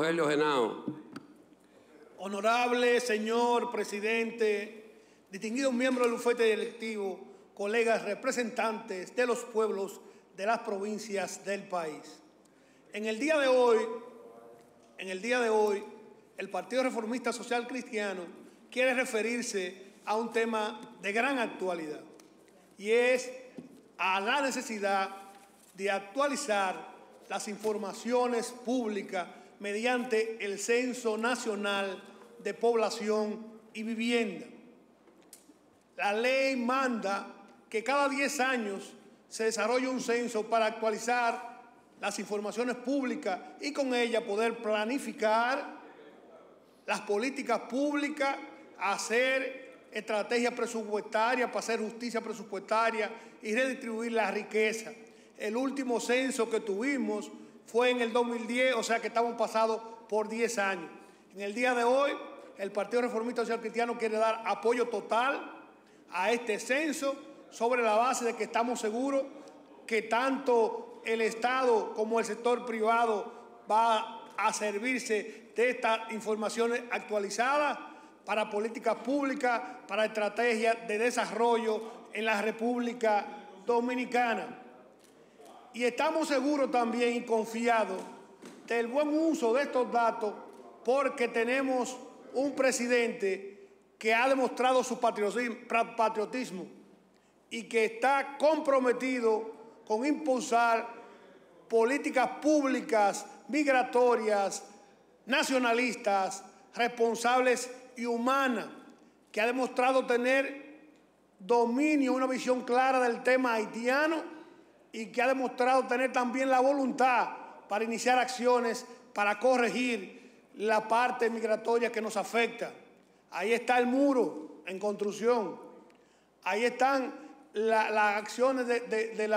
Rogelio Henao. Honorable señor presidente, distinguidos miembros del bufete directivo, colegas representantes de los pueblos de las provincias del país. En el día de hoy, el Partido Reformista Social Cristiano quiere referirse a un tema de gran actualidad, y es a la necesidad de actualizar las informaciones públicas mediante el Censo Nacional de Población y Vivienda. La ley manda que cada 10 años se desarrolle un censo para actualizar las informaciones públicas y con ella poder planificar las políticas públicas, hacer estrategias presupuestarias para hacer justicia presupuestaria y redistribuir la riqueza. El último censo que tuvimos fue en el 2010, o sea que estamos pasados por 10 años. En el día de hoy, el Partido Reformista Social Cristiano quiere dar apoyo total a este censo sobre la base de que estamos seguros que tanto el Estado como el sector privado va a servirse de estas informaciones actualizadas para políticas públicas, para estrategias de desarrollo en la República Dominicana. Y estamos seguros también y confiados del buen uso de estos datos porque tenemos un presidente que ha demostrado su patriotismo y que está comprometido con impulsar políticas públicas, migratorias, nacionalistas, responsables y humanas, que ha demostrado tener dominio, una visión clara del tema haitiano y que ha demostrado tener también la voluntad para iniciar acciones para corregir la parte migratoria que nos afecta. Ahí está el muro en construcción, ahí están las acciones de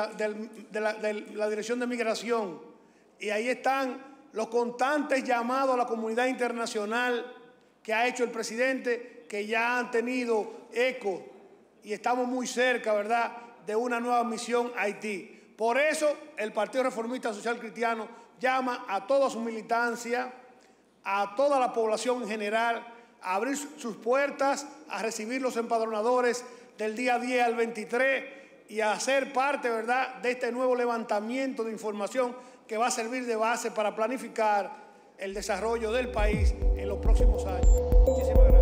la Dirección de Migración y ahí están los constantes llamados a la comunidad internacional que ha hecho el presidente, que ya han tenido eco y estamos muy cerca, ¿verdad?, de una nueva misión a Haití. Por eso el Partido Reformista Social Cristiano llama a toda su militancia, a toda la población en general, a abrir sus puertas, a recibir los empadronadores del día 10 al 23 y a ser parte, ¿verdad?, de este nuevo levantamiento de información que va a servir de base para planificar el desarrollo del país en los próximos años. Muchísimas gracias.